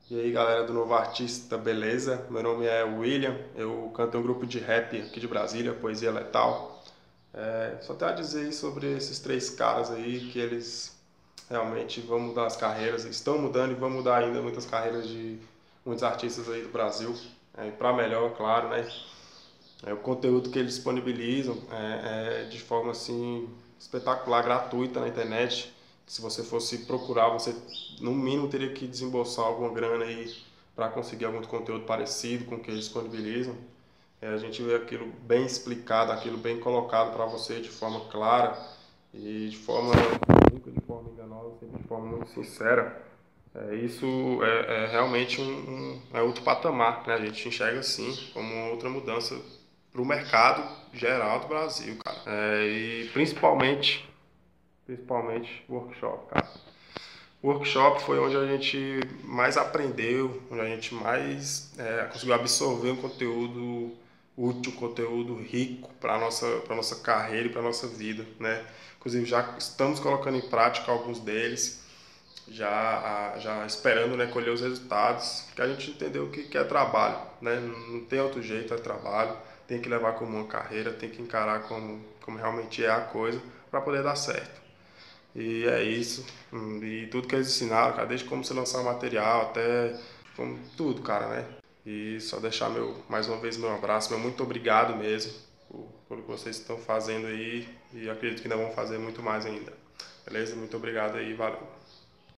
E aí galera do Novo Artista, beleza? Meu nome é William, eu canto em um grupo de rap aqui de Brasília, Poesia Letal. Só tenho a dizer aí sobre esses três caras aí, que eles realmente vão mudar as carreiras, estão mudando e vão mudar ainda muitas carreiras de muitos artistas aí do Brasil, para melhor, claro, né? O conteúdo que eles disponibilizam é de forma assim espetacular, gratuita na internet. Se você fosse procurar, você no mínimo teria que desembolsar alguma grana aí para conseguir algum conteúdo parecido com o que eles disponibilizam. A gente vê aquilo bem explicado, aquilo bem colocado para você de forma clara e de forma nunca de forma enganosa, sempre de forma muito sincera. Isso é realmente é outro patamar, né? A gente enxerga assim como outra mudança para o mercado geral do Brasil, cara. E principalmente workshop, cara. O workshop foi onde a gente mais aprendeu, onde a gente mais conseguiu absorver um conteúdo útil, conteúdo rico para nossa carreira e para nossa vida, né? Inclusive já estamos colocando em prática alguns deles, já esperando, né, colher os resultados, que a gente entendeu que é trabalho, né? Não tem outro jeito, é trabalho, tem que levar como uma carreira, tem que encarar como realmente é a coisa para poder dar certo. E é isso. E tudo que eles ensinaram, cara, desde como você lançar o material até como tudo, cara, né? E só deixar mais uma vez meu abraço, meu muito obrigado mesmo por o que vocês estão fazendo aí e acredito que ainda vão fazer muito mais ainda. Beleza? Muito obrigado aí, valeu.